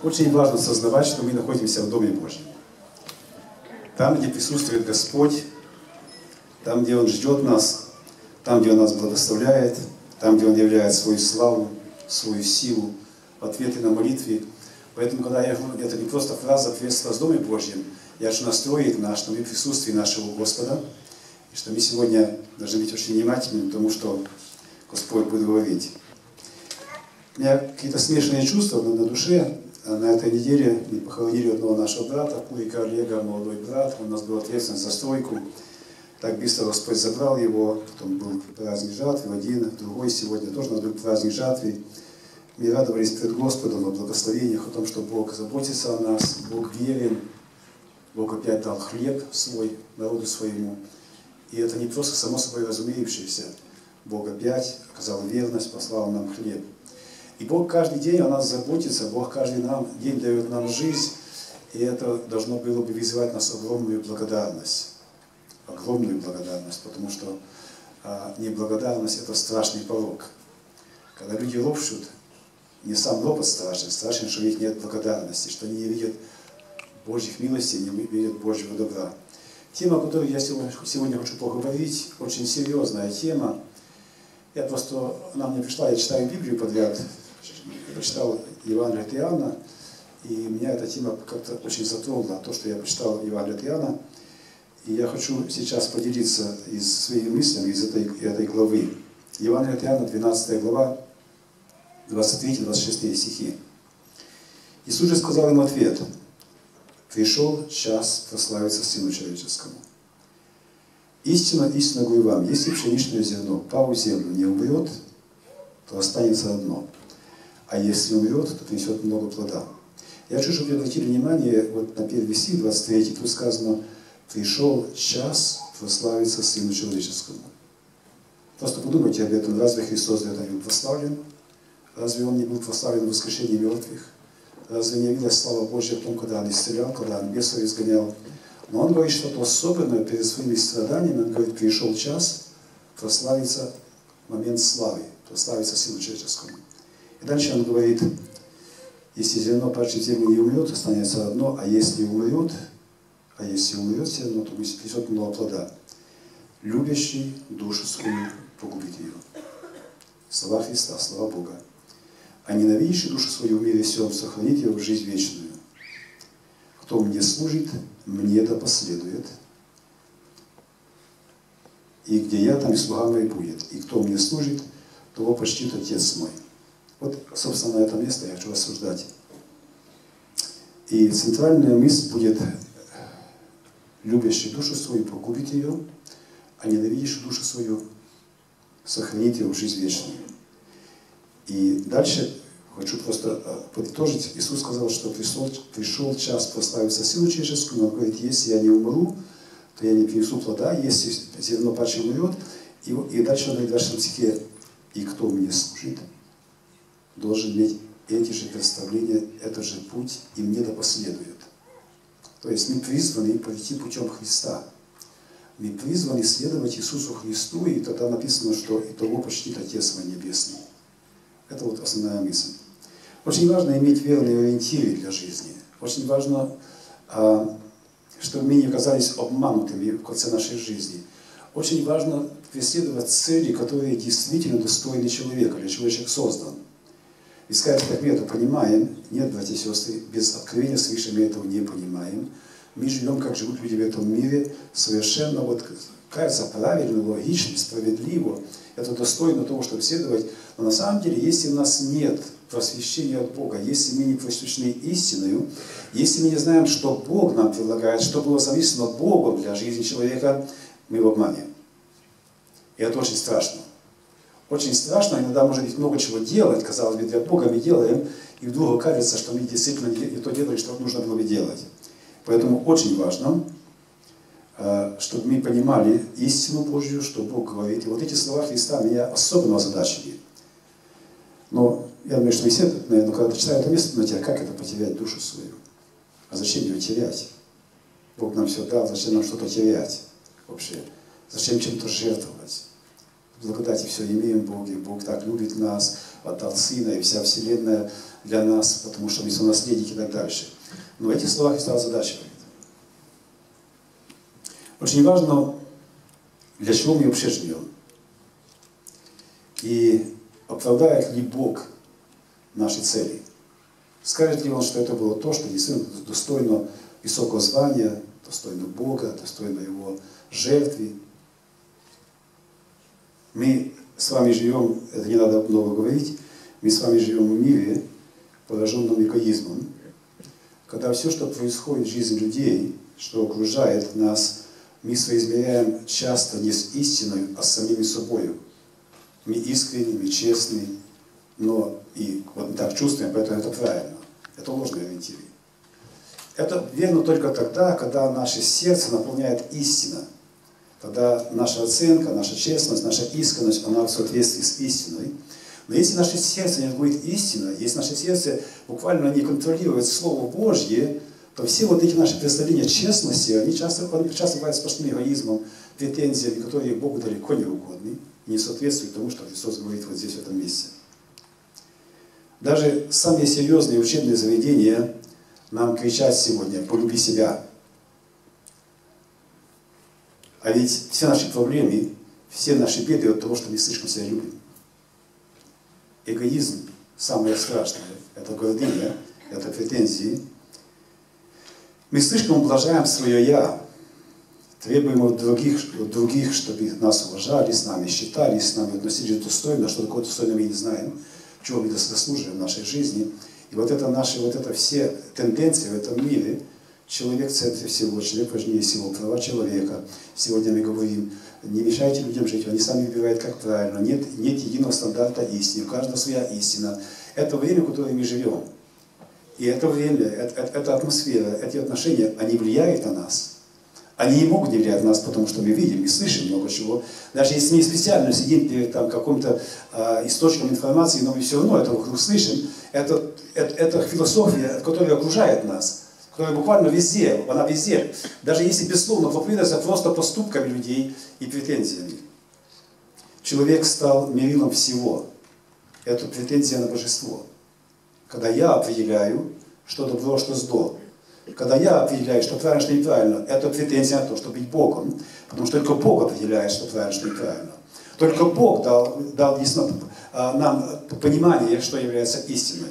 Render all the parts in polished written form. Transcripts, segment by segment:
Очень важно осознавать, что мы находимся в Доме Божьем. Там, где присутствует Господь, там, где Он ждет нас, там, где Он нас благословляет, там, где Он являет свою славу, свою силу, ответы на молитве. Поэтому, когда я говорю, это не просто фраза «приветствие в Доме Божьем», я хочу настроить нас, что мы в присутствии нашего Господа, и что мы сегодня должны быть очень внимательными к тому, что Господь будет говорить. У меня какие-то смешанные чувства на душе. На этой неделе мы похоронили одного нашего брата, Курика Олега, молодой брат. Он у нас был ответственен за стройку. Так быстро Господь забрал его. Потом был праздник жатвы, один, другой. Сегодня тоже был праздник жатвы. Мы радовались пред Господом о благословениях, о том, что Бог заботится о нас, Бог верен. Бог опять дал хлеб свой народу своему. И это не просто само собой разумеющееся. Бог опять оказал верность, послал нам хлеб. И Бог каждый день о нас заботится, Бог каждый день дает нам жизнь, и это должно было бы вызывать нас огромную благодарность. Огромную благодарность, потому что неблагодарность – это страшный порок. Когда люди ропщут, не сам ропот страшен, страшен, что у них нет благодарности, что они не видят Божьих милостей, не видят Божьего добра. Тема, о которой я сегодня хочу поговорить, очень серьезная тема. Она мне пришла, я читаю Библию подряд, прочитал Евангелие от Иоанна, и меня эта тема как-то очень затронула, то, что я прочитал Евангелие от Иоанна. И я хочу сейчас поделиться своими мыслями из этой главы. Евангелие от Иоанна, 12 глава, 23-26 стихи. Иисус же сказал им ответ: «Пришел час прославиться Сыну Человеческому. Истинно, истинно говорю вам, если пшеничное зерно, пав в землю, не умрет, то останется одно. А если умрет, то принесет много плода». Я хочу, чтобы вы обратили внимание вот на первый стих, 23, тут сказано: «Пришел час прославиться Сыну Человеческому». Просто подумайте об этом. Разве Христос для этого не был прославлен? Разве Он не был прославлен в воскрешении мертвых? Разве не явилась слава Божья в том, когда Он исцелял, когда Он бесов изгонял? Но Он говорит что-то особенное перед своими страданиями. Он говорит: пришел час прославиться, момент славы, прославиться Сыну Человеческому. И дальше Он говорит: если зерно, падшее в землю, не умрет, останется одно, а если умрет зерно, то принесет много плода. Любящий душу свою погубит ее. Слова Христа, слова Бога. А ненавидящий душу свою в мире всем сохранит ее в жизнь вечную. Кто мне служит, мне да последует. И где я, там и слуга мой будет. И кто мне служит, того почтит Отец мой. Вот, собственно, на это место я хочу рассуждать. И центральная мысль будет: любящий душу свою погубит ее, а ненавидящий душу свою сохранит ее в жизнь вечную. И дальше хочу просто подытожить. Иисус сказал, что пришел час прославиться Сыну Человеческому. Он говорит: если я не умру, то я не принесу плода, если зерно падшее умрет. И дальше он говорит в 20 стихе: и кто мне служит, должен иметь эти же представления, этот же путь, и мне да последует. То есть мы призваны пойти путем Христа. Мы призваны следовать Иисусу Христу, и тогда написано, что и того почтит Отец мой Небесный. Это вот основная мысль. Очень важно иметь верные ориентиры для жизни. Очень важно, чтобы мы не оказались обманутыми в конце нашей жизни. Очень важно преследовать цели, которые действительно достойны человека, для чего человек создан. Искать, как мы это понимаем, нет, братья и сестры, без откровения свыше мы этого не понимаем. Мы живем, как живут люди в этом мире, совершенно, вот, кажется, правильно, логично, справедливо. Это достойно того, чтобы следовать. Но на самом деле, если у нас нет просвещения от Бога, если мы не просвещены истиною, если мы не знаем, что Бог нам предлагает, что было замыслено Богом для жизни человека, мы в обмане. И это очень страшно. Очень страшно, иногда может быть много чего делать, казалось бы, для Бога мы делаем, и вдруг кажется, что мы действительно не то делали, что нужно было бы делать. Поэтому очень важно, чтобы мы понимали истину Божью, что Бог говорит. И вот эти слова Христа меня особенно озадачили. Но я думаю, что вы все, наверное, когда читаю это место, думаете: а как это потерять душу свою? А зачем ее терять? Бог нам все дал, зачем нам что-то терять вообще? Зачем чем-то жертвовать? В благодати все имеем в Боге, Бог так любит нас, отдал Сына, и вся Вселенная для нас, потому что мы сонаследники и так дальше. Но в этих словах Христос озадачивает. Очень важно, для чего мы вообще живем. И оправдает ли Бог наши цели? Скажет ли Он, что это было то, что действительно достойно высокого звания, достойно Бога, достойно Его жертвы? Мы с вами живем, это не надо много говорить, мы с вами живем в мире, пораженном эгоизмом, когда все, что происходит в жизни людей, что окружает нас, мы соизмеряем часто не с истиной, а с самими собой. Мы искренни, мы честны, но и вот мы так чувствуем, поэтому это правильно. Это ложные ориентиры. Это верно только тогда, когда наше сердце наполняет истина. Тогда наша оценка, наша честность, наша искренность, она в соответствии с истиной. Но если наше сердце не будет истина, если наше сердце буквально не контролирует Слово Божье, то все вот эти наши представления честности, они часто бывают сплошным эгоизмом, претензиями, которые Богу далеко не угодны, не соответствуют тому, что Христос говорит вот здесь, в этом месте. Даже самые серьезные учебные заведения нам кричат сегодня: полюби себя. А ведь все наши проблемы, все наши беды от того, что мы слишком себя любим. Эгоизм самое страшное. Это гордыня, это претензии. Мы слишком ублажаем свое «я», требуем от других, чтобы нас уважали, с нами считали, с нами относились достойно, что такое достойно мы не знаем, чего мы заслуживаем в нашей жизни. И вот это наши, вот это все тенденции в этом мире, человек в центре всего, человек важнее всего, права человека. Сегодня мы говорим: не мешайте людям жить, они сами выбирают, как правильно, нет единого стандарта истины, у каждого своя истина. Это время, в которое мы живем. И это время, эта атмосфера, эти отношения, они влияют на нас. Они не могут не влиять на нас, потому что мы видим и слышим много чего. Даже если мы специально сидим перед каким-то источником информации, но мы все равно это вокруг слышим. Это философия, которая окружает нас, которая буквально везде, она везде. Даже если безусловно проповедуется просто поступками людей и претензиями. Человек стал мерилом всего. Это претензия на божество. Когда я определяю, что добро, что зло. Когда я определяю, что правильно, что неправильно, это претензия на то, чтобы быть Богом. Потому что только Бог определяет, что правильно, что неправильно. Только Бог дал нам понимание, что является истиной.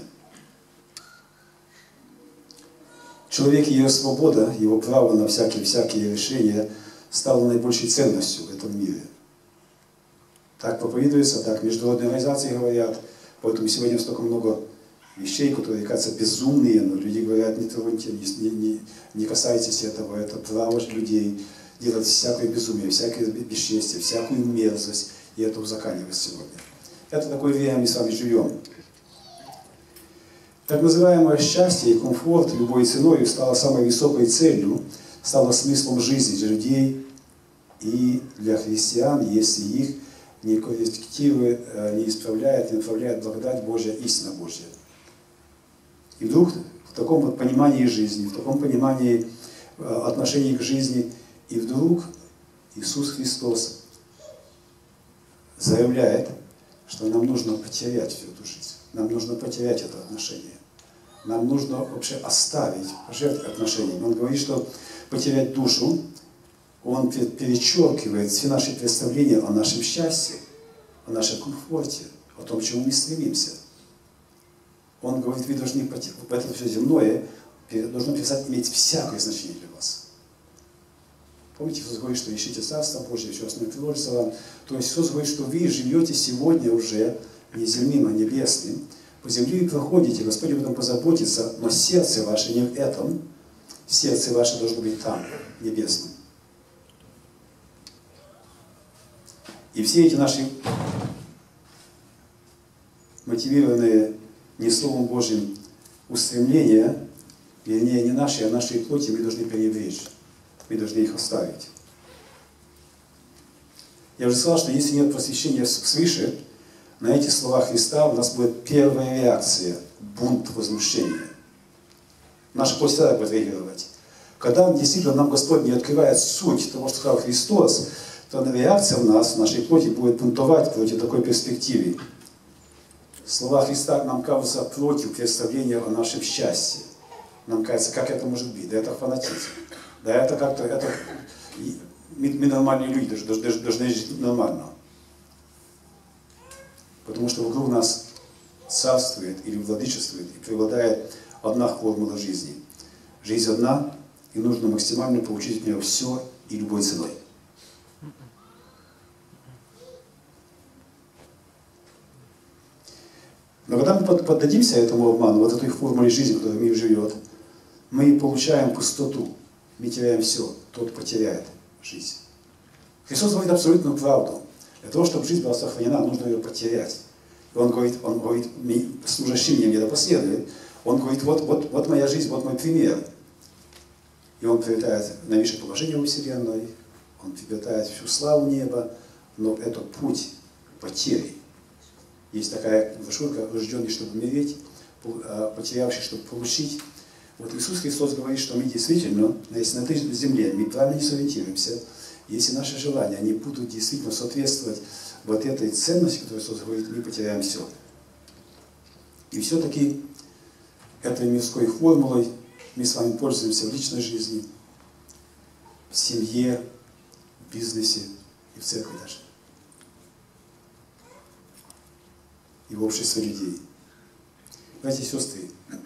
Человек и его свобода, его право на всякие решения стало наибольшей ценностью в этом мире. Так проповедуется, так международные организации говорят. Поэтому сегодня столько много вещей, которые кажутся безумные, но люди говорят: не троньте, не касайтесь этого, это право людей делать всякое безумие, всякое бесчестие, всякую мерзость, и это узаконивать сегодня. Это такое время мы с вами живем. Так называемое счастье и комфорт любой ценой стало самой высокой целью, стало смыслом жизни для людей и для христиан, если их не корректирует, не исправляет, не направляет благодать Божья, истина Божья. И вдруг в таком вот понимании жизни, в таком понимании отношений к жизни, и вдруг Иисус Христос заявляет, что нам нужно потерять всю эту жизнь, нам нужно потерять это отношение, нам нужно вообще оставить, пожертвовать отношениями. Он говорит, что потерять душу, он перечеркивает все наши представления о нашем счастье, о нашем комфорте, о том, к чему мы стремимся. Он говорит: вы должны, это все земное, должно перестать иметь всякое значение для вас. Помните, Иисус говорит, что ищите Царство Божие, все остальное приложится вам. То есть Иисус говорит, что вы живете сегодня уже не земным, а небесным. По земле вы проходите, Господь об этом позаботится, но сердце ваше не в этом, сердце ваше должно быть там, небесным. И все эти наши мотивированные не Словом Божьим устремления, вернее, не наши, а наши плоти, мы должны пренебречь. Мы должны их оставить. Я уже сказал, что если нет просвещения свыше, на эти слова Христа у нас будет первая реакция – бунт, возмущение. Наша плоть всегда будет реагировать. Когда действительно нам Господь не открывает суть того, что сказал Христос, то реакция у нас, в нашей плоти, будет бунтовать против такой перспективы. Слова Христа нам кажутся против представления о нашем счастье. Нам кажется, как это может быть? Да это фанатизм. Да это как-то, это... Мы нормальные люди, должны жить нормально. Потому что вокруг нас царствует или владычествует и преобладает одна формула жизни. Жизнь одна, и нужно максимально получить от нее все и любой ценой. Но когда мы поддадимся этому обману, вот этой формуле жизни, которая в мире живет, мы получаем пустоту, мы теряем все, тот потеряет жизнь. Христос говорит абсолютную правду. Для того, чтобы жизнь была сохранена, нужно ее потерять. И Он говорит, служащий мне да последует. Он говорит, вот моя жизнь, вот мой пример. И Он приобретает новейшее положение во Вселенной, Он приобретает всю славу неба, но это путь потери. Есть такая брошюрка «Рожденный, чтобы умереть», потерявший, чтобы получить. Вот Иисус Христос говорит, что мы действительно, если на этой земле мы правильно не сориентируемся, если наши желания, они будут действительно соответствовать вот этой ценности, которую Иисус говорит, мы потеряем все. И все-таки этой мирской формулой мы с вами пользуемся в личной жизни, в семье, в бизнесе и в церкви даже. И в обществе людей. Братья и сестры,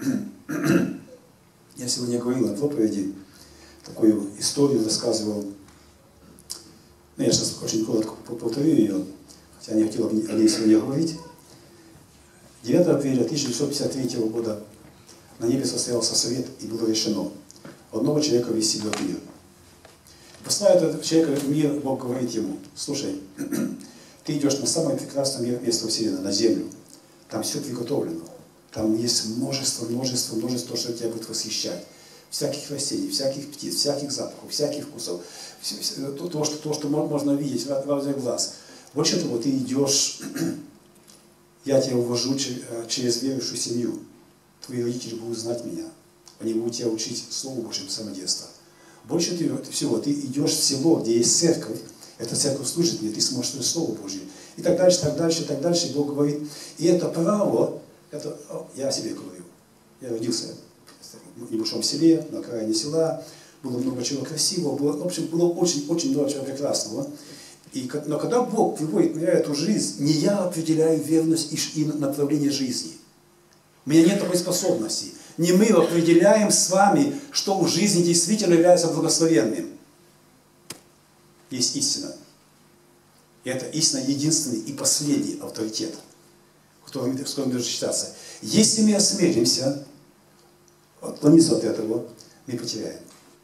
я сегодня говорил на проповеди, такую историю рассказывал. Ну, я сейчас очень коротко повторю ее, хотя не хотел о ней сегодня говорить. 9 апреля 1953 года на небе состоялся совет, и было решено одного человека ввести в мир. Поставив этого человека в мир, Бог говорит ему: слушай, ты идешь на самое прекрасное место Вселенной, на землю. Там все приготовлено. Там есть множество, то, что тебя будет восхищать. Всяких растений, всяких птиц, всяких запахов, всяких вкусов. То, что можно видеть в глазах глаз. Больше того, ты идешь, я тебя увожу через верующую семью. Твои родители будут знать меня. Они будут тебя учить Слову Божьему с самого детства. Больше всего, ты идешь в село, где есть церковь. Эта церковь служит мне, ты сможешь слышать Слово Божье. И так дальше, так дальше, так дальше. И Бог говорит, и это право, я о себе говорю. Я родился в небольшом селе, на окраине села, было много чего красивого, в общем, было очень много чего прекрасного. Но когда Бог приводит меня эту жизнь, не я определяю верность и направление жизни. У меня нет такой способности. Не мы определяем с вами, что в жизни действительно является благословенным. Есть истина. И это истина единственный и последний авторитет, с которым мы должны считаться. Если мы осмелимся отклониться от этого, мы потеряем.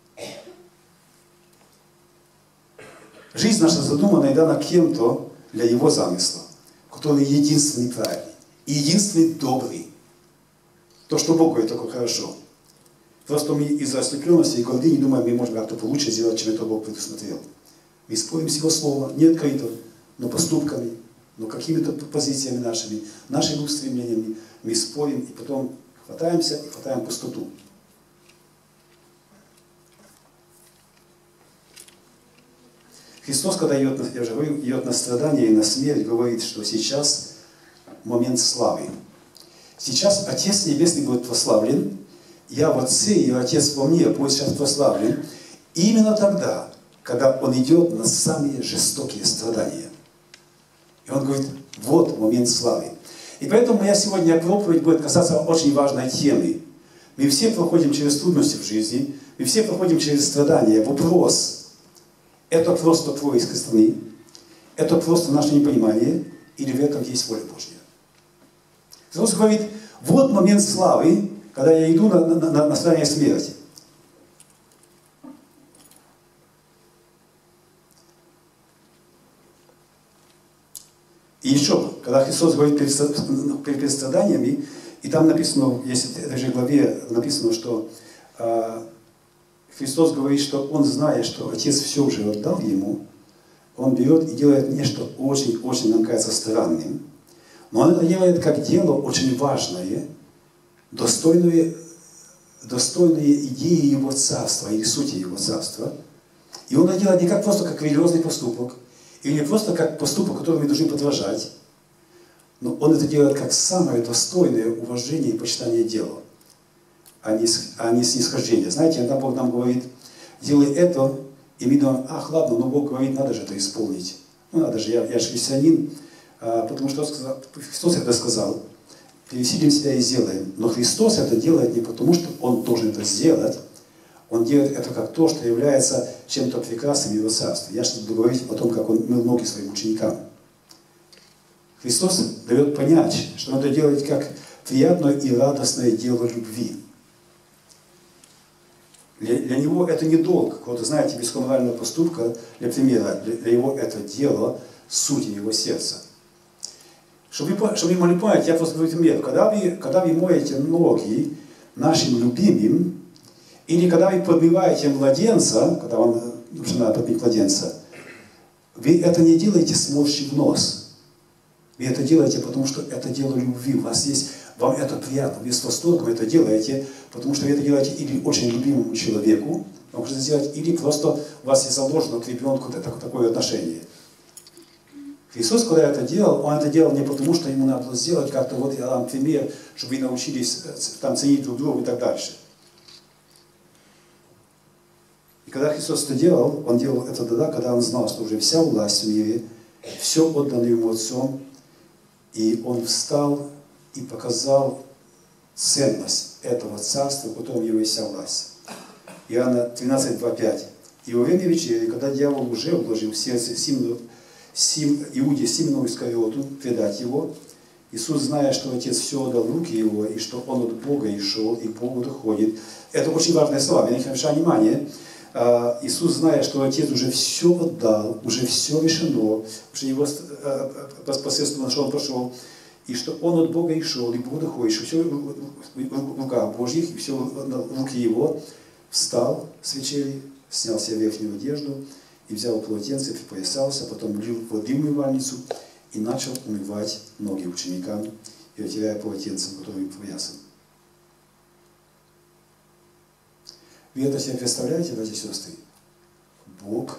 Жизнь наша задумана и дана кем-то для его замысла, который единственный правильный и единственный добрый. То, что Бог говорит, только хорошо. Просто мы из-за ослепленности и гордыни думаем, мы можем как-то получше сделать, чем это Бог предусмотрел. Мы спорим с Его Словом, не открыто, но поступками, но какими-то позициями нашими устремлениями. Мы спорим и потом хватаемся и хватаем пустоту. Христос, когда идет, я уже говорил, идет на страдания и на смерть, говорит, что сейчас момент славы. Сейчас Отец Небесный будет прославлен, я в Отце и Отец во мне будет сейчас прославлен. И именно тогда, когда Он идет на самые жестокие страдания. И Он говорит, вот момент славы. И поэтому моя сегодня проповедь будет касаться очень важной темы. Мы все проходим через трудности в жизни, мы все проходим через страдания. Вопрос, это просто происк страны, это просто наше непонимание, или в этом есть воля Божья? Христос говорит, вот момент славы, когда я иду на страдание смерти. И еще, когда Христос говорит перед страданиями, и там написано, если в этой же главе написано, что Христос говорит, что Он, зная, что Отец все уже отдал Ему, Он берет и делает нечто очень, нам кажется, странным. Но Он это делает как дело очень важное, достойное идеи Его Царства или сути Его Царства. И Он это делает не просто как религиозный поступок, или не просто как поступок, который мы должны подражать, Но Он это делает как самое достойное уважение и почитание делу, а не снисхождение. Знаете, иногда Бог нам говорит, делай это, и мы думаем, ах, ладно, но Бог говорит, надо же это исполнить. Ну, надо же, я же христианин, потому что Христос это сказал. Пересилим себя и сделаем. Но Христос это делает не потому, что Он должен это сделать. Он делает это как то, что является чем-то прекрасным Его Царства. Я сейчас буду говорить о том, как Он мыл ноги своим ученикам. Христос дает понять, что надо делать как приятное и радостное дело любви. Для Него это не долг, какого-то, знаете, бескоммунального поступка, для примера. Для Него это дело сути Его сердца. Чтобы вы могли понять, я просто говорю пример. Когда вы моете ноги нашим любимым, или когда вы подмываете младенца, когда вам нужно подмыть младенца, вы это не делаете сморщив нос. Вы это делаете, потому что это дело любви. Вам это приятно, вы с восторгом это делаете, потому что вы это делаете или очень любимому человеку, вам можно сделать, или просто у вас есть заложено к ребенку такое отношение. Христос, когда это делал, Он это делал не потому, что Ему надо было сделать как-то, вот я дам пример, чтобы вы научились там ценить друг друга и так дальше. И когда Христос это делал, Он делал это тогда, когда Он знал, что уже вся власть в мире, все отдано Ему Отцом, и Он встал и показал ценность этого царства, в котором Его вся власть. Иоанна 13:2-5. И во время вечери, когда дьявол уже вложил в сердце Иуде Симону Искариоту предать Его, Иисус, зная, что Отец все отдал в руки Его, и что Он от Бога и шел, и к Богу доходит. Это очень важные слова, я не обращаю внимания. Иисус, зная, что Отец уже все отдал, уже все решено, уже Его посредством, что Он прошел, и что Он от Бога и шел, и к Богу доходит, что все в руках Божьих, и все в руки Его, встал с вечери, снял себе верхнюю одежду, и взял полотенце, припоясался, потом лил воды в умывальницу и начал умывать ноги ученикам, и отирая полотенцем, которым припоясан. Вы это себе представляете, братья и сестры? Бог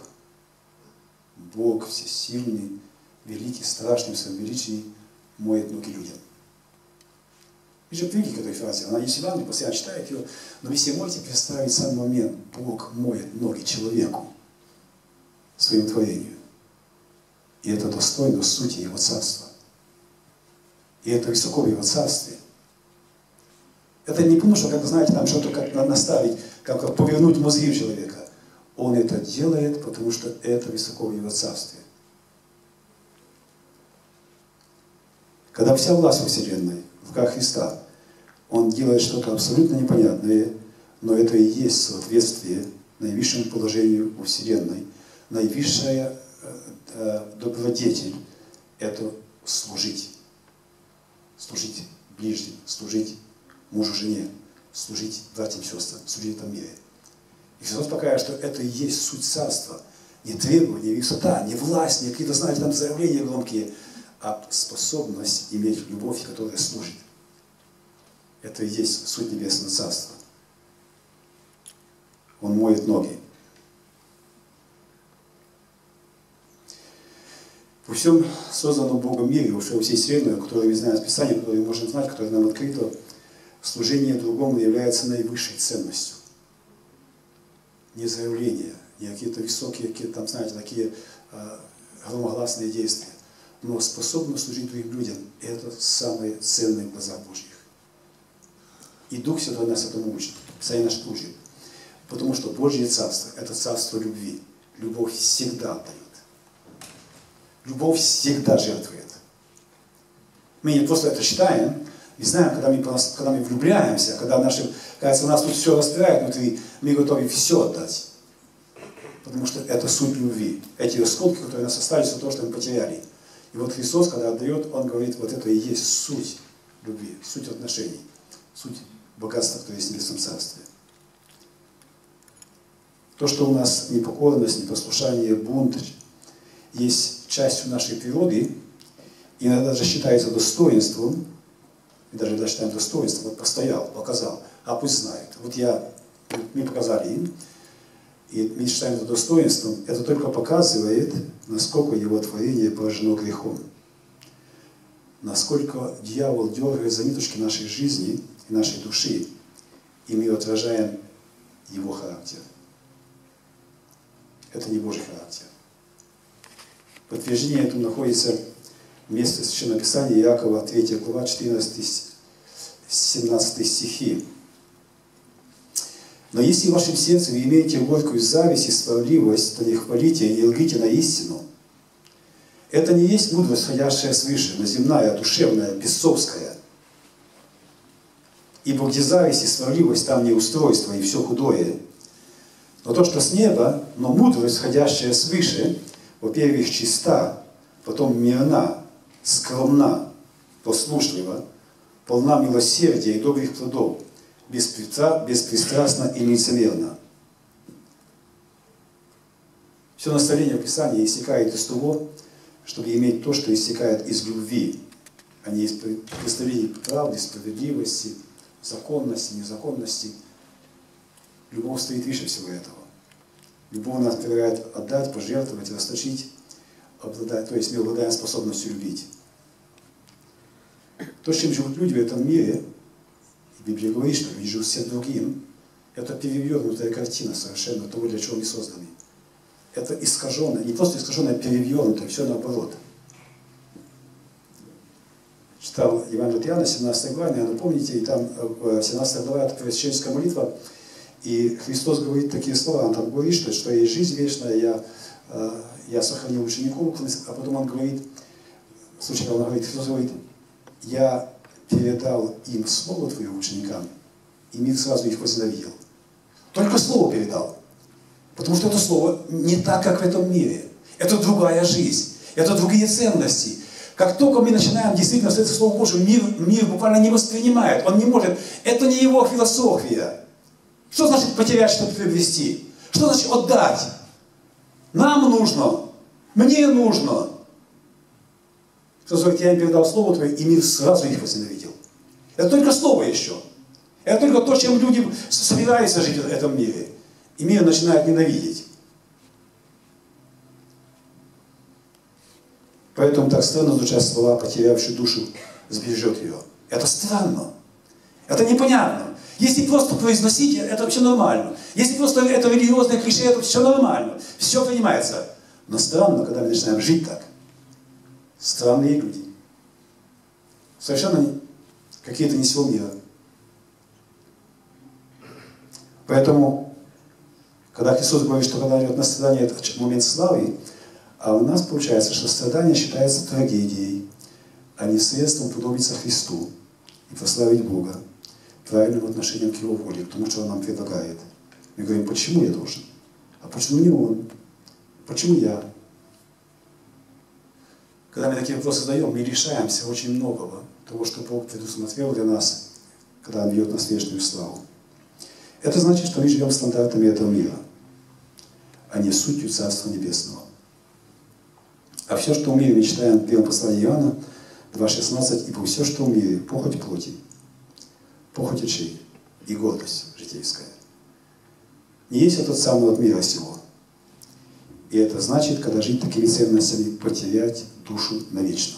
всесильный, великий, страшный в своем величии, моет ноги людям. Вы же привыкли к этой фразе, она не всегда, не постоянно читает ее, но вы себе можете представить сам момент, Бог моет ноги человеку, своему творению. И это достойно сути Его Царства. И это высоко в Его Царстве. Это не потому, что, как вы знаете, там что-то как наставить, как повернуть мозги человека. Он это делает, потому что это высоко в Его Царстве. Когда вся власть во Вселенной в руках Христа, Он делает что-то абсолютно непонятное, но это и есть соответствие наивысшему положению во Вселенной. Наивысшая добродетель – это служить. Служить ближним, служить мужу, жене, служить братьям, сестрам, служить в этом мире. И Христос показывает, что это и есть суть царства. Не требование, не высота, не власть, не какие-то, знаете, там заявления громкие, а способность иметь любовь, которая служит. Это и есть суть Небесного Царства. Он моет ноги. Во всем созданном Богом мире, во всей вселенной, которую мы знаем из Писания, которую мы можем знать, которое нам открыто, служение другому является наивысшей ценностью. Не заявления, не какие-то высокие, какие-то там, знаете, такие громогласные действия, но способность служить другим людям – это самые ценные в глазах Божьих. И Дух Святой нас этому учит, Писание наше учит. Потому что Божье Царство – это царство любви. Любовь всегда дает. Любовь всегда жертвует. Мы не просто это считаем, и знаем, когда мы влюбляемся, когда кажется, у нас тут все распирает внутри, мы готовы все отдать. Потому что это суть любви. Эти осколки, которые у нас остались, это то, что мы потеряли. И вот Христос, когда отдает, Он говорит, вот это и есть суть любви, суть отношений, суть богатства, которое есть в Небесном Царстве. То, что у нас непокорность, непослушание, бунт, есть частью нашей природы, иногда даже считается достоинством, и даже считаем достоинством, вот постоял, показал, а пусть знает. Мы показали им, и мы считаем это достоинством, это только показывает, насколько его творение поражено грехом. насколько дьявол дергает за ниточки нашей жизни и нашей души, и мы отражаем его характер. Это не Божий характер. Подтверждение этому находится в месте Священного Писания Иакова, 3 глава, 14-17 стихи. «Но если в вашем сердце вы имеете горькую зависть и сварливость, то не хвалите и лгите на истину. Это не есть мудрость, ходящая свыше, но земная, душевная, бесовская. Ибо где зависть и сварливость, там неустройство и все худое. Но то, что с неба, но мудрость, ходящая свыше, во-первых, чиста, потом мирна, скромна, послушлива, полна милосердия и добрых плодов, беспристрастна и лицемерна». Все наставление в Писании истекает из того, чтобы иметь то, что истекает из любви, а не из представлений правды, справедливости, законности, незаконности. Любовь стоит выше всего этого. Любовь нас предлагает отдать, пожертвовать, расточить, обладать, то есть мы обладаем способностью любить. То, с чем живут люди в этом мире, Библия говорит, что люди живут всем другим, это перевернутая картина совершенно того, для чего мы созданы. Это искаженное, не просто искаженное, а перевернутое, все наоборот. Читал Евангелие от Иоанна, 17 глава, наверное, помните, и там 17 глава, это пресвященническая молитва, и Христос говорит такие слова, он там говорит, что есть жизнь вечная, я сохранил учеников, а потом он говорит, слушай, он говорит, Христос говорит, я передал им слово твое ученикам, и мир сразу их возненавидел. Только слово передал. Потому что это слово не так, как в этом мире. Это другая жизнь. Это другие ценности. Как только мы начинаем действительно с этого Слова Божьего, мир буквально не воспринимает. Он не может. Это не его философия. Что значит потерять, чтобы приобрести? Что значит отдать? Нам нужно. Мне нужно. Кто говорит, я им передал слово твое, и мир сразу их возненавидел. Это только слово еще. Это только то, чем люди собираются жить в этом мире. И мир начинает ненавидеть. Поэтому так странно звучат слова, потерявший душу сбережет ее. Это странно. Это непонятно. Если просто произносить, это все нормально. Если просто это религиозное клише, это все нормально. Все принимается. Но странно, когда мы начинаем жить так. Странные люди. Совершенно какие-то не всего мира. Поэтому, когда Христос говорит, что когда идет на страдание, это момент славы, а у нас получается, что страдание считается трагедией, а не средством подобиться Христу и прославить Бога правильным отношением к Его воле, к тому, что Он нам предлагает. Мы говорим, почему я должен? А почему не Он? Почему я? Когда мы такие вопросы задаем, мы лишаемся очень многого того, что Бог предусмотрел для нас, когда Он ведет нас в вечную славу. Это значит, что мы живем стандартами этого мира, а не сутью Царства Небесного. А все, что в мире, мы читаем в первом послании Иоанна 2,16, ибо все, что в мире, похоть плоти, похоть очей и гордость житейская, не есть от Отца, но от мира сего. И это значит, когда жить такими ценностями, потерять душу навечно.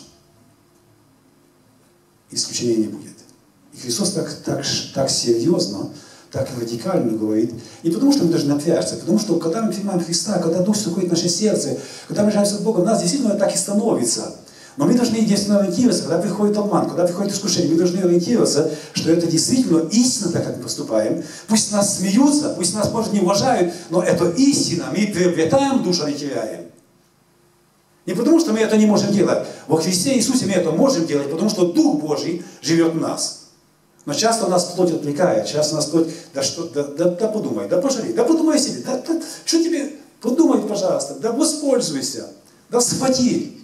Исключения не будет. И Христос так серьезно, так радикально говорит, не потому, что мы должны напрячься, а потому что, когда мы принимаем Христа, когда Дух заходит в наше сердце, когда мы жалимся с Богом, нас действительно так и становится. Но мы должны действительно ориентироваться, когда приходит обман, когда приходит искушение, мы должны ориентироваться, что это действительно истина, так как мы поступаем. Пусть нас смеются, пусть нас, может, не уважают, но это истина, мы приобретаем душу, а не теряем. Не потому, что мы это не можем делать. Во Христе Иисусе мы это можем делать, потому что Дух Божий живет в нас. Но часто нас плоть отвлекает, часто нас плоть, да подумай, да пожалей, да подумай о себе, что тебе, подумай, пожалуйста, да воспользуйся, да схвати.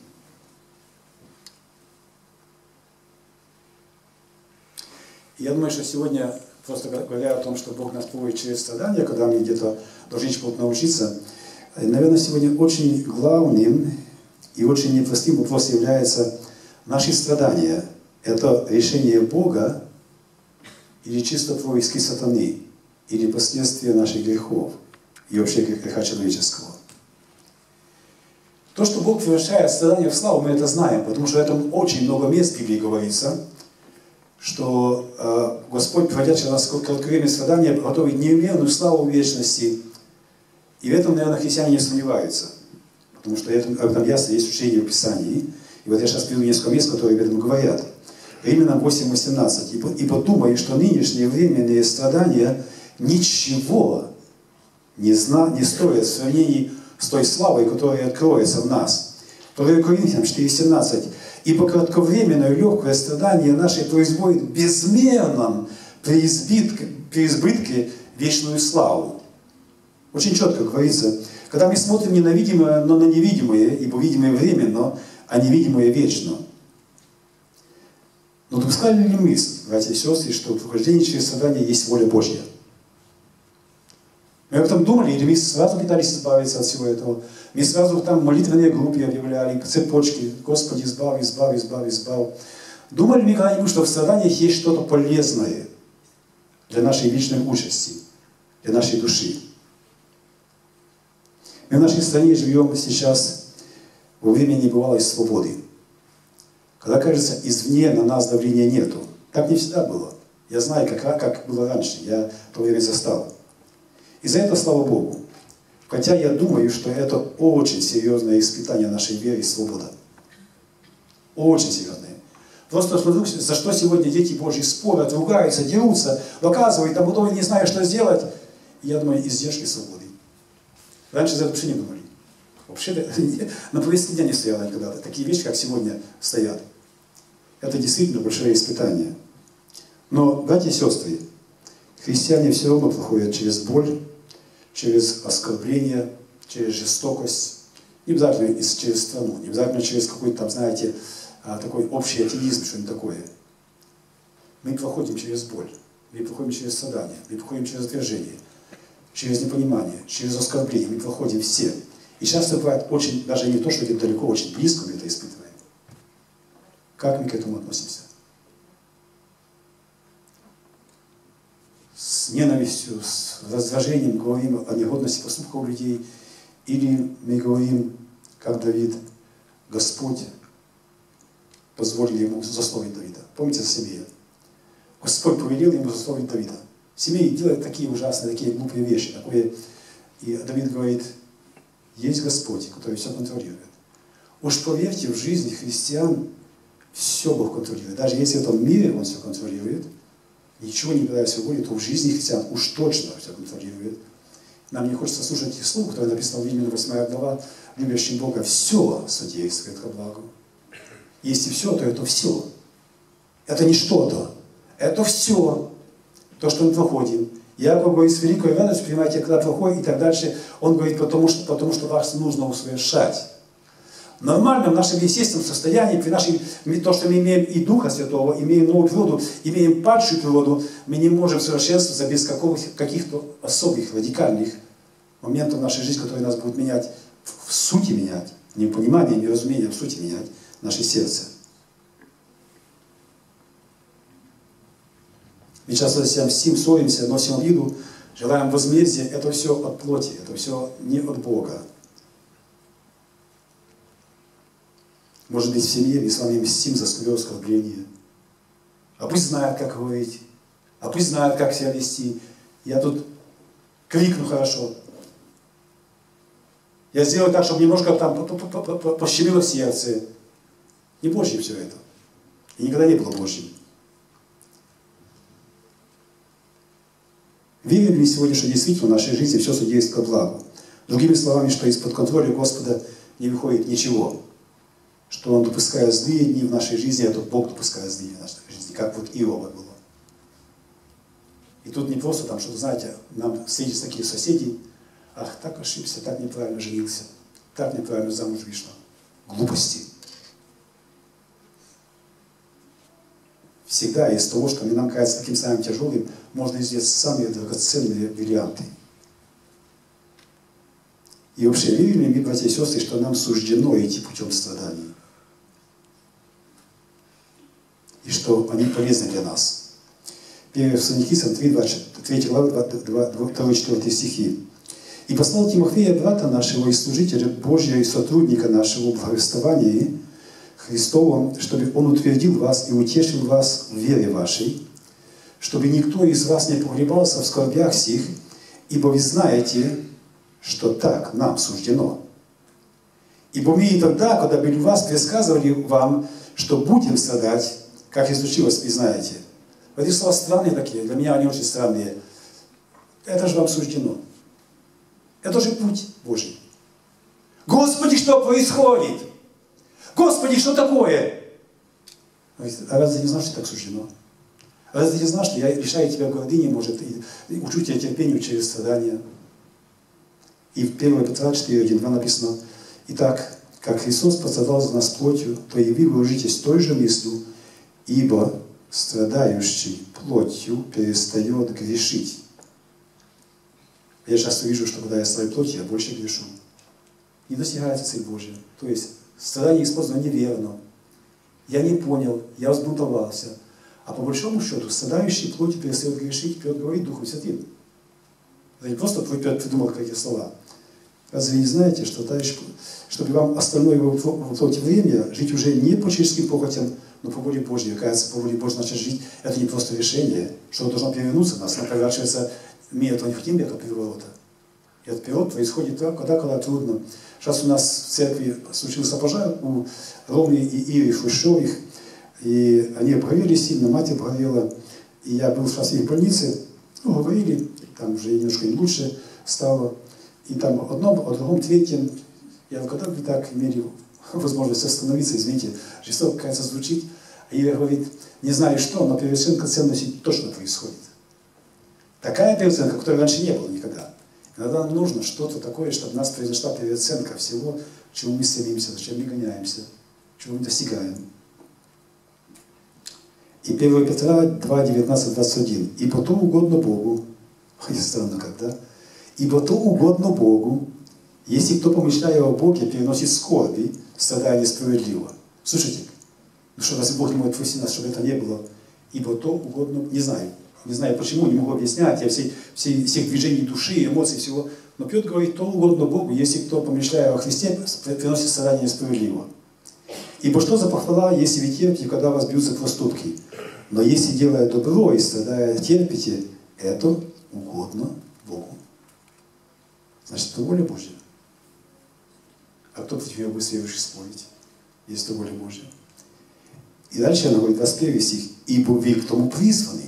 Я думаю, что сегодня, просто говоря о том, что Бог нас проводит через страдания, когда мы где-то должны чему-то научиться, наверное, сегодня очень главным и очень непростым вопросом является наши страдания. Это решение Бога или чисто происки сатаны, или последствия наших грехов и вообще греха человеческого. То, что Бог превращает страдания в славу, мы это знаем, потому что в этом очень много мест в Библии говорится, что Господь, проходя через нас короткое время страдания, готовит неимоверную славу в вечности. И в этом, наверное, христиане не сомневаются. Потому что об этом ясно есть учение в Писании. И вот я сейчас приведу несколько мест, которые об этом говорят. Римлянам 8:18. «Ибо думаю, что нынешние временные страдания ничего не стоят в сравнении с той славой, которая откроется в нас». 2 Коринфянам 4:17. «Ибо кратковременное легкое страдание наше производит безмерном преизбытке вечную славу». Очень четко говорится, когда мы смотрим не на видимое, но на невидимое, ибо видимое временно, а невидимое вечно. Но допускали ли мысль, братья и сестры, что прохождение через страдания есть воля Божья? Мы об этом думали, или мы сразу пытались избавиться от всего этого? Мы сразу там в молитвенной группе объявляли, цепочки, Господи, избавь, избавь, избавь, избавь. Думали мы когда-нибудь, что в страданиях есть что-то полезное для нашей вечной участи, для нашей души? Мы в нашей стране живем сейчас во время небывалой свободы. Когда, кажется, извне на нас давления нету. Так не всегда было. Я знаю, как было раньше. Я то время застал. И за это слава Богу. Хотя я думаю, что это очень серьезное испытание нашей веры и свободы. Очень серьезное. Просто смотрю, за что сегодня дети Божьи спорят, ругаются, дерутся, доказывают, а потом не знаю, что сделать. И я думаю, издержки свободы. Раньше за это вообще не думали. Вообще на повестке дня не стояло никогда. Такие вещи, как сегодня, стоят. Это действительно большое испытание. Но, братья и сестры, христиане все равно проходят через боль, через оскорбление, через жестокость. Не обязательно через страну, не обязательно через какой-то там, знаете, такой общий атеизм, что-нибудь такое. Мы проходим через боль, мы проходим через страдания, мы проходим через отвержение, через непонимание, через оскорбление. Мы проходим все. И часто бывает очень, даже не то, что где-то далеко, очень близко мы это испытываем. Как мы к этому относимся? С ненавистью, с раздражением говорим о негодности поступков людей, или мы говорим, как Давид, Господь позволил ему злословить Давида. Помните Семея? Господь повелел ему злословить Давида. Семей делает такие ужасные, такие глупые вещи. И Давид говорит, есть Господь, который все контролирует. Уж поверьте, в жизни христиан все Бог контролирует. Даже если в этом мире Он все контролирует, ничего не подает свободе, то в жизни христиан уж точно все контролирует. Нам не хочется слушать этих слов, которые написано в Римлянам 8 глава, любящим Бога все содействует ко благу. Если все, то это все. Это не что-то. Это все. То, что мы проходим. Яков говорит, с великой радостью принимайте, когда проходит, и так дальше. Он говорит, потому что вас нужно усовершать. Нормально в нашем естественном состоянии, то, что мы имеем и Духа Святого, имеем новую природу, имеем падшую природу, мы не можем совершенствоваться без каких-то особых, радикальных моментов в нашей жизни, которые нас будут менять, в сути менять, не в понимании, не в разумении, а в сути менять наше сердце. Мы часто себя мстим, ссоримся, носим обиду, желаем возмездия. Это все от плоти, это все не от Бога. Может быть, в семье мы с вами мстим за свое оскорбление. А пусть знает, как говорить. А пусть знает, как себя вести. Я тут крикну хорошо. Я сделаю так, чтобы немножко там пощемило в сердце. Не Божьим все это. И никогда не было Божьим. Верим ли сегодня, что действительно в нашей жизни все содействует ко благу? Другими словами, что из-под контроля Господа не выходит ничего. Что Он допускает злые дни в нашей жизни, а то Бог допускает злые дни в нашей жизни, как вот Иова было. И тут не просто там что-то, знаете, нам встретились такие соседи, ах, так ошибся, так неправильно женился, так неправильно замуж вышла. Глупости. Всегда из того, что нам кажется таким самым тяжелым, можно сделать самые драгоценные бриллианты. И вообще, верим ли мы, братья и сестры, что нам суждено идти путем страданий? И что они полезны для нас. 1 Фессалоникийцам 3 глава 2-4 стихи. И послал Тимофея, брата нашего и служителя Божия и сотрудника нашего в благовествовании Христовом, чтобы он утвердил вас и утешил вас в вере вашей, чтобы никто из вас не погребался в скорбях сих, ибо вы знаете, что так нам суждено. Ибо мы и тогда, когда были у вас, предсказывали вам, что будем страдать, как и случилось, вы знаете. Вот эти слова странные такие, для меня они очень странные. Это же вам суждено. Это же путь Божий. Господи, что происходит? Господи, что такое? А разве ты не знаешь, что так суждено? А разве ты не знаешь, что я лишаю тебя гордыни, может, и учу тебя терпению через страдания? И в 1 Петра 4:1-2 написано: «Итак, как Христос пострадал за нас плотью, то и вы вооружитесь той же мыслью, ибо страдающий плотью перестает грешить». Я часто вижу, что когда я страдаю плотью, я больше грешу. Не достигается цель Божья. То есть страдание использовано неверно. Я не понял, я взбунтовался. А по большому счету, страдающий плотью перестает грешить, Петр говорит Духом Святым. Это не просто Петр придумал какие слова. Разве вы не знаете, что дальше, чтобы вам остальное во плоти время жить уже не по человеческим похотям, но по воле Божьей? Кажется, по воле Божьей начать жить, это не просто решение, что должно перевернуться в нас, оно поворачивается. Мы этого не хотим, этого переворота. И этот переворот происходит когда трудно. Сейчас у нас в церкви случился пожар у Ромы и Иры Хрущевых, и они обгорели сильно, мать обгорела. И я был сейчас в их больнице, говорили, там уже немножко им лучше стало. И там о другом, третьем, я говорю, когда вы так имели возможность остановиться, извините, жестоко, кажется, звучит, а Ира говорит, не знаю что, но переоценка ценностей точно происходит. Такая переоценка, которой раньше не было никогда. Иногда нам нужно что-то такое, чтобы у нас произошла переоценка всего, к чему мы стремимся, зачем мы гоняемся, чего мы достигаем. И 1 Петра 2, 19-21. «Ибо то угодно Богу». Ой, странно когда. «Ибо то угодно Богу, если кто, помышляя о Боге, переносит скорби, страдая несправедливо». Слушайте, ну что, разве Бог не может простить нас, чтобы это не было? «Ибо то угодно...» Не знаю почему, не могу объяснять, я всех движений души, эмоций, всего. Но Петр говорит, то угодно Богу, если кто, помышляя о Христе, приносит страдания несправедливо. «Ибо что за похвала, если вы терпите, когда вас бьют за проступки? Но если, делая добро и страдая, терпите, это угодно Богу». Значит, это воля Божья. А кто против нее будет следующий спорить, если это воля Божья? И дальше она говорит, 21 стих, «Ибо вы к тому призваны».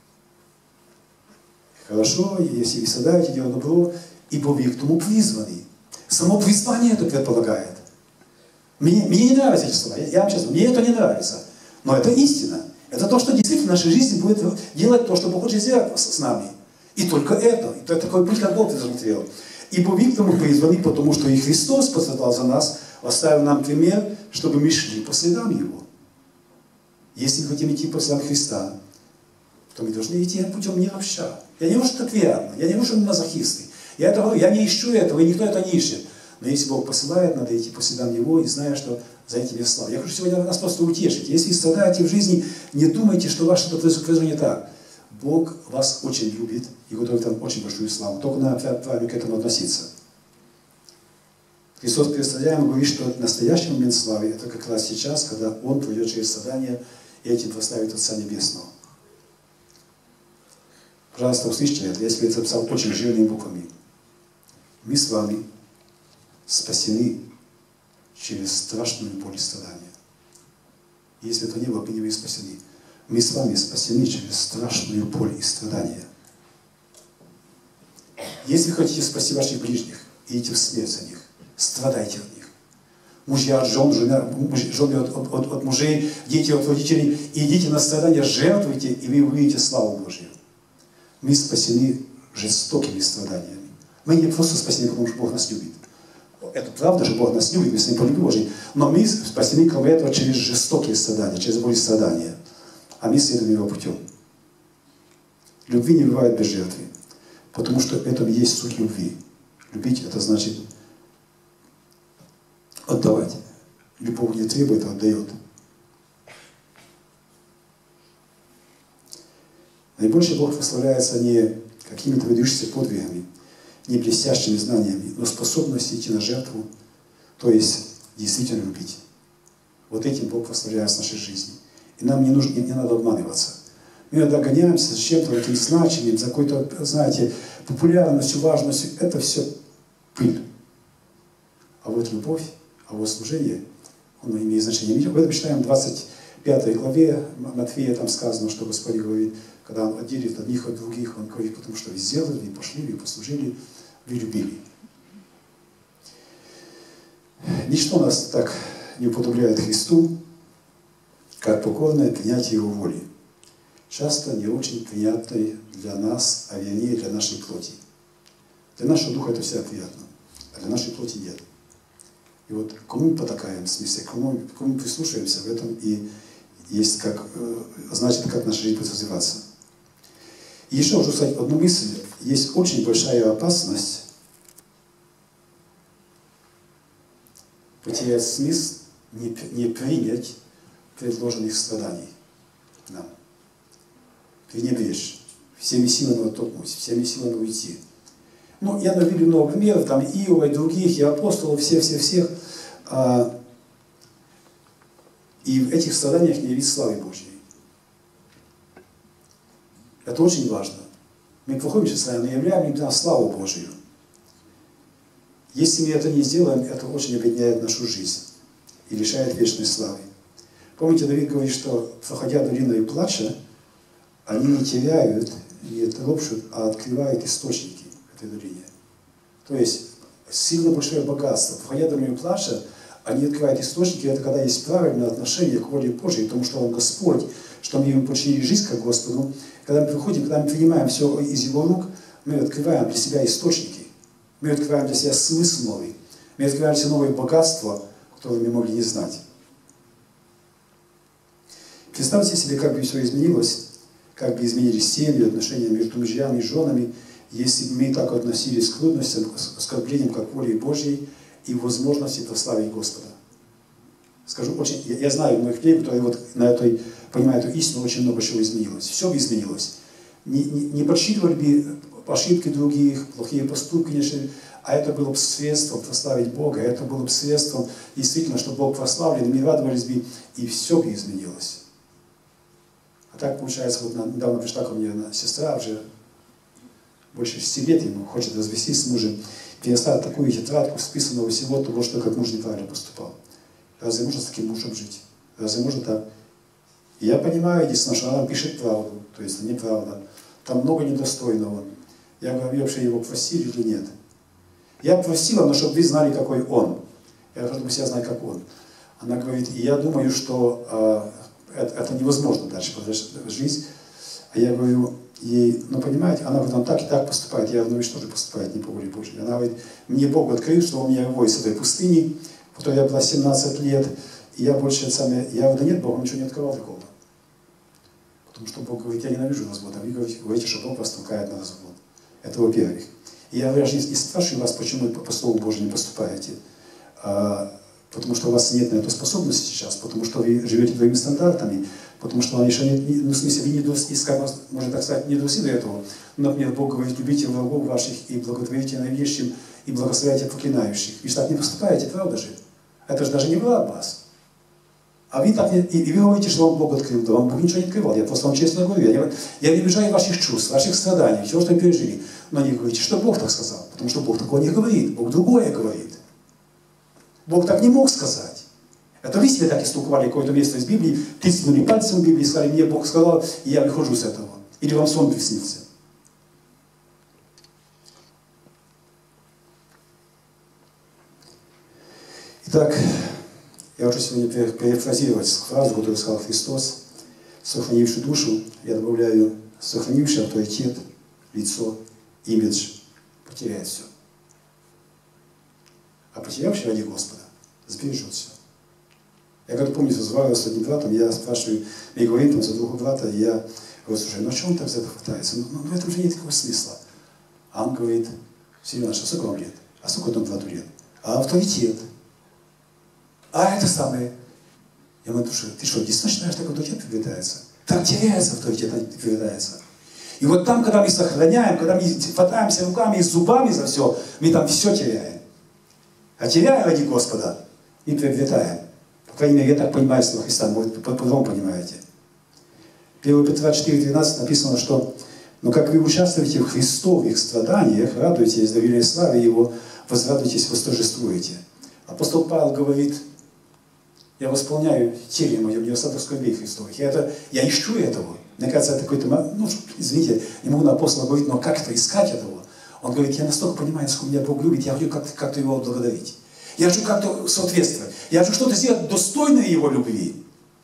Хорошо, если вы страдаете, делаете добро, ибо вы к тому призваны. Само призвание это предполагает. Мне не нравятся эти слова, я вам честно, мне это не нравится. Но это истина. Это то, что действительно в нашей жизни будет делать то, что Бог хочет сделать с нами. И только это. Это такой путь, как Бог предусмотрел. Ибо вы к тому призваны, потому что и Христос пострадал за нас, оставил нам пример, чтобы мы шли по следам Его. Если мы хотим идти по следам Христа, то мы должны идти путем не обща. Я не говорю, что это верно, я не говорю, что мы мазохисты. Я не ищу этого, и никто это не ищет. Но если Бог посылает, надо идти по следам Его, и зная, что за этим есть слава. Я хочу сегодня нас просто утешить. Если страдаете в жизни, не думайте, что ваше что-то произошло не так. Бог вас очень любит и готовит вам очень большую славу. Только надо правильно к этому относиться. Христос представляем говорит, что настоящий момент славы это как раз сейчас, когда Он пройдет через страдания и этим прославит Отца Небесного. Пожалуйста, услышьте это. Я себе это записал очень жирными буквами. Мы с вами спасены через страшную боль и страдания. Если это не было, мы не были спасены. Мы с вами спасены через страшную боль и страдания. Если вы хотите спасти ваших ближних, идите в смерть за них, страдайте от них. Мужья от жен, жены от мужей, дети от родителей. Идите на страдания, жертвуйте, и вы увидите славу Божью. Мы спасены жестокими страданиями. Мы не просто спасены, потому что Бог нас любит. Это правда, что Бог нас любит, мы с Ним по любви Божьей. Но мы спасены, кроме этого, через жестокие страдания, через боль и страдания. А мы следуем Его путем. Любви не бывает без жертвы. Потому что это и есть суть любви. Любить это значит отдавать. Любовь не требует, а отдает. Наибольше Бог прославляется не какими-то выдающимися подвигами, не блестящими знаниями, но способностью идти на жертву, то есть действительно любить. Вот этим Бог прославляется в нашей жизни. И нам не надо обманываться. Мы иногда гоняемся за чем-то, этим значением, за какой-то, знаете, популярностью, важностью. Это все пыль. А вот любовь, а вот служение, оно имеет значение. В этом читаем в 25 главе Матфея, там сказано, что Господь говорит, когда Он отделит одних от других, Он говорит, потому что вы сделали, вы пошли, вы послужили, вы любили. Ничто нас так не уподобляет Христу, как покорное принятие Его воли. Часто не очень приятной для нас, а вернее для нашей плоти. Для нашего духа это всегда приятно, а для нашей плоти нет. И вот кому мы потакаем, в смысле, кому мы прислушаемся, в этом и есть как, значит, как наша жизнь будет развиваться. И еще хочу сказать одну мысль. Есть очень большая опасность потерять смысл, не принять предложенных страданий нам. Пренебречь, всеми силами оттолкнуть, всеми силами уйти. Ну, я наведу много примеров, там Иова и других, и апостолов, всех. И в этих страданиях не видеть славы Божьей. Это очень важно. Мы проходим сейчас, но являем для славу Божию. Если мы это не сделаем, это очень обедняет нашу жизнь и лишает вечной славы. Помните, Давид говорит, что, проходя долиной плача, они не теряют, не ропщут, а открывают источники этой долине. То есть, сильно большое богатство. Проходя долиной плача, они открывают источники, это когда есть правильное отношение к воле Божьей, потому что Он Господь, что мы Ему подчинили жизнь как Господу. Когда мы приходим, когда мы принимаем все из Его рук, мы открываем для себя источники. Мы открываем для себя смысл новый. Мы открываем для себя новые богатства, которые мы могли не знать. Представьте себе, как бы все изменилось, как бы изменились семьи, отношения между мужьями и женами, если бы мы так относились к трудностям, к оскорблениям, как к воле Божьей и возможности прославить Господа. Скажу, очень, я знаю многих людей, которые вот на этой, понимают эту истину, очень много чего изменилось. Все бы изменилось. Не подсчитывали бы ошибки других, плохие поступки, а это было бы средством прославить Бога, это было бы средством, действительно, чтобы Бог прославлен, мы радовались бы, и все бы изменилось. А так получается, вот недавно пришла ко мне сестра, уже больше 6 лет, ему хочет развестись с мужем, перестать такую тетрадку, списанного всего того, что как муж неправильно поступал. Разве можно с таким мужем жить? Разве можно так? И я понимаю, единственное, что она пишет правду, то есть неправда. Там много недостойного. Я говорю, вообще его простили или нет? Я простила, но чтобы вы знали, какой он. Я хочу, чтобы все знали, как он. Она говорит, и я думаю, что это невозможно дальше продолжать жизнь. А я говорю ей, ну понимаете, она говорит, он так и так поступает. Я говорю, ну и что же поступает не по воле Божьей? Она говорит, мне Бог открыл, что он меня выводит с этой пустыни, в которой я была 17 лет, и я больше я говорю, да нет, Бог ничего не открывал такого. Потому что Бог говорит, я ненавижу развод, а вы говорите, что Бог вас толкает на развод. Это во-первых. И я даже не спрашиваю вас, почему вы по Слову Божьему не поступаете. Потому что у вас нет на это способности сейчас, потому что вы живете твоими стандартами, потому что вам еще нет, ну, в смысле, вы не досли, можно так сказать, не досли до этого. Например, Бог говорит, любите врагов ваших и благотворите ненавидящим, и благословляйте проклинающих. Вы же так не поступаете, правда же? Это же даже не враг вас. А вы так не, и вы говорите, что вам Бог открыл, да вам Бог ничего не открывал. Я просто вам честно говорю. Я не обижаю ваших чувств, ваших страданий, всего, что вы пережили. Но не говорите, что Бог так сказал. Потому что Бог такого не говорит. Бог другое говорит. Бог так не мог сказать. Это вы себе так истолковали какое-то место из Библии, тыснули пальцем в Библии и сказали, мне Бог сказал, и я выхожу с этого. Или вам сон приснился. Итак, я хочу сегодня перефразировать фразу, которую сказал Христос. Сохранивший душу, я добавляю, сохранивший авторитет, лицо, имидж, потеряет все. А потерявший ради Господа сбережет все. Я когда помню, разговаривал с одним братом, я спрашиваю, мы говорим там за другого брата, и я говорю, слушай, ну а что он так за это хватается? Ну это уже нет такого смысла. А он говорит, Семен, а сколько вам лет? А сколько этому брату лет? А авторитет? А это самое. Я говорю, ты что, действительно считаешь, так авторитет приобретается? Так теряется авторитет, приобретается. И вот там, когда мы сохраняем, когда мы хватаемся руками и зубами за все, мы там все теряем. А теряя ради Господа, мы приобретаем. По крайней мере, я так понимаю Слово Христа, может, по-другому понимаете. 1 Петра 4:12 написано, что «Но как вы участвуете в Христовых страданиях, радуйтесь, доверие славе Его, возрадуйтесь, восторжествуете». Апостол Павел говорит: я восполняю теле мое недостаток скорбей Христовых. Я ищу этого. Мне кажется, это какой-то, извините, не могу на апостола говорить, но как это искать этого? Он говорит: я настолько понимаю, насколько меня Бог любит, я хочу как-то Его отблагодарить. Я хочу как-то соответствовать. Я хочу что-то сделать достойное Его любви.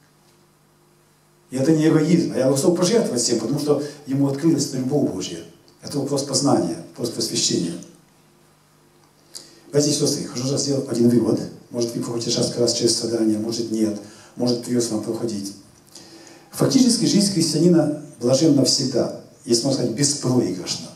И это не эгоизм, а я готов пожертвовать всем, потому что Ему открылась любовь Божья. Это вопрос познания, вопрос просвещения. Братья и сестры, хочу сейчас сделать один вывод. Может, вы проходите сейчас как раз через страдания, может, нет. Может, придется вам проходить. Фактически жизнь христианина блаженна всегда, если можно сказать, беспроигрышна.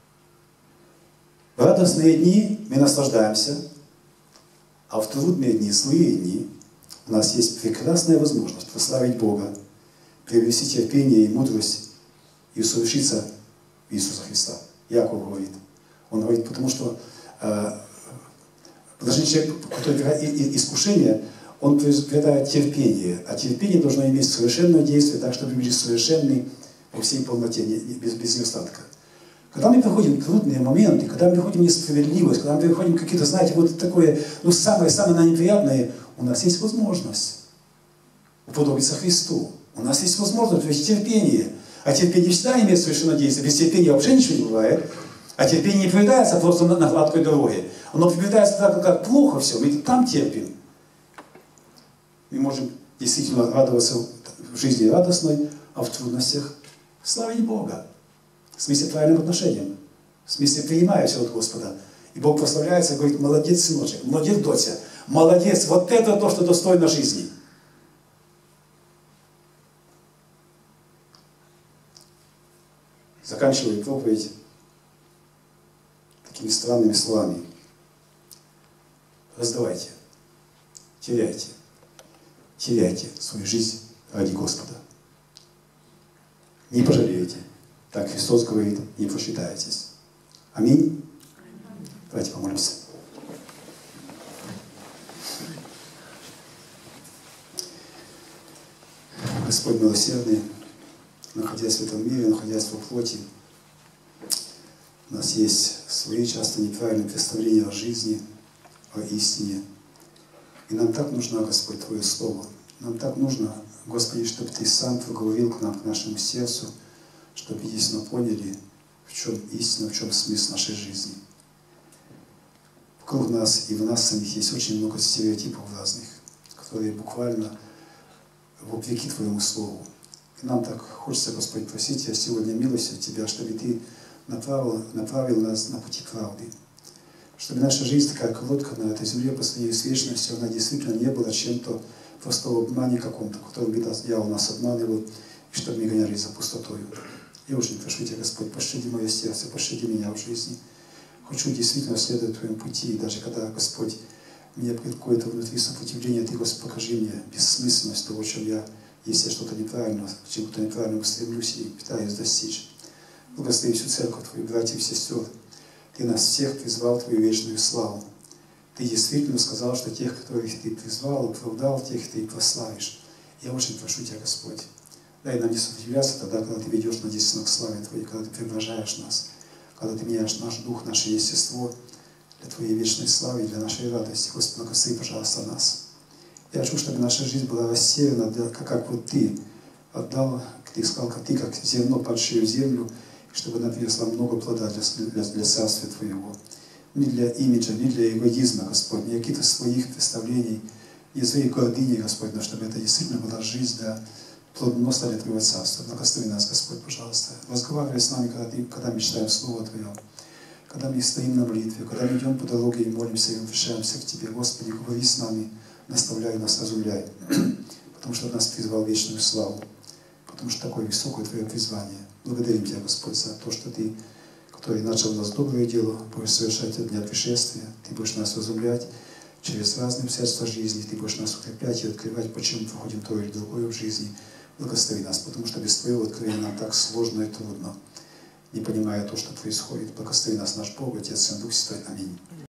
В радостные дни мы наслаждаемся, а в трудные дни, злые дни, у нас есть прекрасная возможность прославить Бога, приобрести терпение и мудрость и усовершиться в Иисуса Христа. Яков говорит. Он говорит, потому что блаженный человек, который приобретает искушение, он приобретает терпение. А терпение должно иметь совершенное действие, так, чтобы быть совершенный во всей полноте, без недостатка. Когда мы проходим трудные моменты, когда мы проходим несправедливость, когда мы проходим какие-то, знаете, вот такое, самое неприятное, у нас есть возможность уподобиться Христу. У нас есть возможность, то есть терпение. А терпение всегда имеет совершенное действие. Без терпения вообще ничего не бывает. А терпение не приобретается просто на гладкой дороге. Оно приобретается так, как плохо все. Мы там терпим. Мы можем действительно радоваться в жизни радостной, а в трудностях славить Бога. В смысле правильным отношением. В смысле принимая все от Господа. И Бог прославляется и говорит: молодец, сыночек, молодец, доча, молодец, вот это то, что достойно жизни. Заканчиваю проповедь такими странными словами. Раздавайте, теряйте свою жизнь ради Господа. Не пожалеете. Так Христос говорит: не просчитаетесь. Аминь. Давайте помолимся. Господь милосердный, находясь в этом мире, находясь во плоти, у нас есть свои часто неправильные представления о жизни, о истине. И нам так нужно, Господь, Твое Слово. Нам так нужно, Господи, чтобы Ты сам проговорил к нам, к нашему сердцу, чтобы мы действительно поняли, в чем истина, в чем смысл нашей жизни. Вокруг нас и в нас самих есть очень много стереотипов разных, которые буквально вопреки Твоему Слову. И нам так хочется, Господь, просить Тебя сегодня милости от Тебя, чтобы Ты направил нас на пути правды. Чтобы наша жизнь, такая короткая на этой земле, по своей вечности, она действительно не была чем-то просто в обмане каком-то, который дьявол нас обманывал, и чтобы мы гонялись за пустотою. Я очень прошу Тебя, Господь, пощади мое сердце, пощади меня в жизни. Хочу действительно следовать Твоему пути, и даже когда, Господь, мне какое-то внутри сопротивление, Ты, Господь, покажи мне бессмысленность того, чем я, если я что-то неправильно, к чему-то неправильному стремлюсь и пытаюсь достичь. Благослови всю церковь Твою, братьев и сестер. Ты нас всех призвал в Твою вечную славу. Ты действительно сказал, что тех, которых Ты призвал, оправдал, тех Ты прославишь. Я очень прошу Тебя, Господь, дай нам не сопротивляться тогда, когда Ты ведешь нас действительно к славе Твоей, когда Ты преображаешь нас, когда Ты меняешь наш дух, наше естество для Твоей вечной славы и для нашей радости. Господи, благослови, пожалуйста, нас. Я хочу, чтобы наша жизнь была рассеяна, как вот Ты отдал, Ты сказал, как Ты, как зерно, падшее в землю, чтобы она принесла много плода для Царствия Твоего. Не для имиджа, не для эгоизма, Господь, не каких-то своих представлений, не своей гордыни, Господь, но чтобы это действительно была жизнь для плодоносства для Твоего Царства. Благослови нас, Господь, пожалуйста. Разговаривай с нами, когда мы читаем Слово Твое, когда мы стоим на молитве, когда мы идем по дороге и молимся, и обращаемся к Тебе. Господи, говори с нами, наставляй нас, разумляй, потому что нас призвал в вечную славу, потому что такое высокое Твое призвание. Благодарим Тебя, Господь, за то, что Ты, который начал у нас доброе дело, будешь совершать от дня пришествия. Ты будешь нас разумлять через разные обстоятельства жизни. Ты будешь нас укреплять и открывать, почему мы проходим то или другое в жизни. Благослови нас, потому что без Твоего откровения нам так сложно и трудно. не понимая то, что происходит. Благослови нас наш Бог, Отец, Сын, Дух Святой. Аминь.